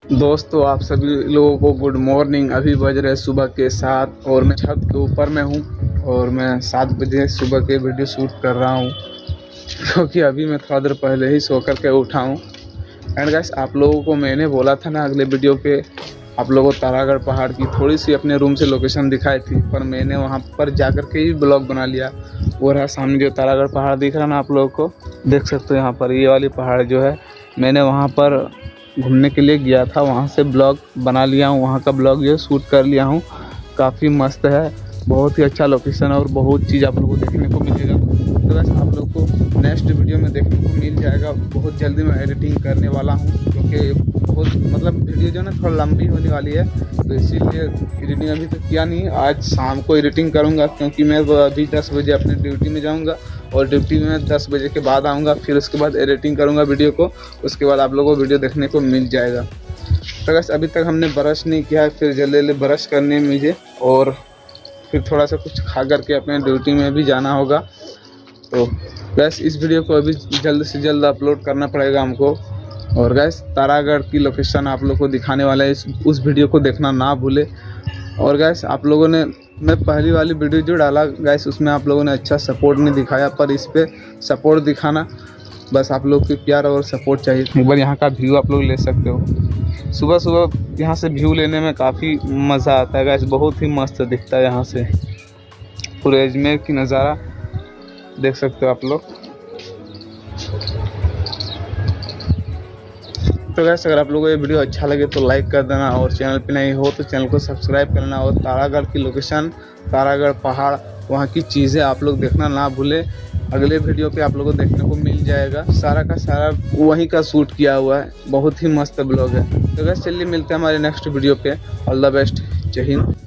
दोस्तों आप सभी लोगों को गुड मॉर्निंग। अभी बज रहे सुबह के 7 और मैं छत के ऊपर में हूँ और मैं 7 बजे सुबह के वीडियो शूट कर रहा हूँ क्योंकि अभी मैं थोड़ा देर पहले ही सो कर के उठा हूँ। एंड गाइस आप लोगों को मैंने बोला था ना अगले वीडियो पे आप लोगों को तारागढ़ पहाड़ की थोड़ी सी अपने रूम से लोकेशन दिखाई थी, पर मैंने वहाँ पर जाकर के ही ब्लॉग बना लिया। वो रहा सामने जो तारागढ़ पहाड़ दिख रहा है ना, आप लोगों को देख सकते हो। यहाँ पर ये वाली पहाड़ जो है मैंने वहाँ पर घूमने के लिए गया था, वहाँ से ब्लॉग बना लिया हूँ, वहाँ का ब्लॉग जो शूट कर लिया हूँ। काफ़ी मस्त है, बहुत ही अच्छा लोकेशन है और बहुत चीज़ आप लोगों को देखने को मिलेगा। तो बस आप लोग को नेक्स्ट वीडियो में देखने को मिल जाएगा। बहुत जल्दी मैं एडिटिंग करने वाला हूँ क्योंकि बहुत वीडियो जो है ना थोड़ा लंबी होने वाली है, तो इसीलिए एडिटिंग अभी तक किया नहीं। आज शाम को एडिटिंग करूँगा क्योंकि मैं अभी 10 बजे अपने ड्यूटी में जाऊँगा और ड्यूटी में 10 बजे के बाद आऊँगा। फिर उसके बाद एडिटिंग करूँगा वीडियो को, उसके बाद आप लोगों को वीडियो देखने को मिल जाएगा। तो बस अभी तक हमने ब्रश नहीं किया है, फिर जल्दी जल्दी ब्रश करने में मुझे और फिर थोड़ा सा कुछ खा करके अपने ड्यूटी में भी जाना होगा। तो बस इस वीडियो को अभी जल्द से जल्द अपलोड करना पड़ेगा हमको। और गैस तारागढ़ की लोकेशन आप लोग को दिखाने वाला है, उस वीडियो को देखना ना भूले। और गैस आप लोगों ने मैं पहली वाली वीडियो जो डाला गैस उसमें आप लोगों ने अच्छा सपोर्ट नहीं दिखाया, पर इस पे सपोर्ट दिखाना। बस आप लोग की प्यार और सपोर्ट चाहिए। एक बार यहाँ का व्यू आप लोग ले सकते हो। सुबह सुबह यहाँ से व्यू लेने में काफ़ी मज़ा आता है गैस, बहुत ही मस्त दिखता है यहाँ से। पूरे अजमेर की नज़ारा देख सकते हो आप लोग। तो गैस अगर आप लोगों को ये वीडियो अच्छा लगे तो लाइक कर देना और चैनल पे नहीं हो तो चैनल को सब्सक्राइब करना। और तारागढ़ की लोकेशन, तारागढ़ पहाड़, वहाँ की चीज़ें आप लोग देखना ना भूले। अगले वीडियो पे आप लोगों को देखने को मिल जाएगा। सारा का सारा वहीं का शूट किया हुआ है, बहुत ही मस्त ब्लॉग है। तो गैस चलिए मिलते हैं हमारे नेक्स्ट वीडियो पे। ऑल द बेस्ट, जय हिंद।